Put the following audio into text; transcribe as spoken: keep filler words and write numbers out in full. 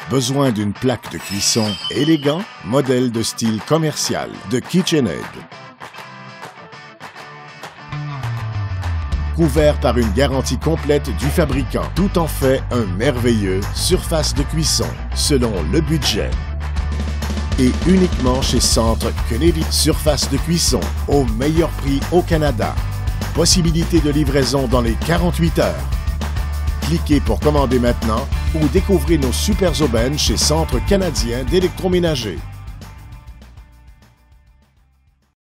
Besoin d'une plaque de cuisson élégant, modèle de style commercial de KitchenAid. Couvert par une garantie complète du fabricant, tout en fait un merveilleux surface de cuisson selon le budget. Et uniquement chez Centre Kennedy, surface de cuisson au meilleur prix au Canada. Possibilité de livraison dans les quarante-huit heures. Cliquez pour commander maintenant ou découvrez nos super aubaines chez Centre canadien d'électroménager.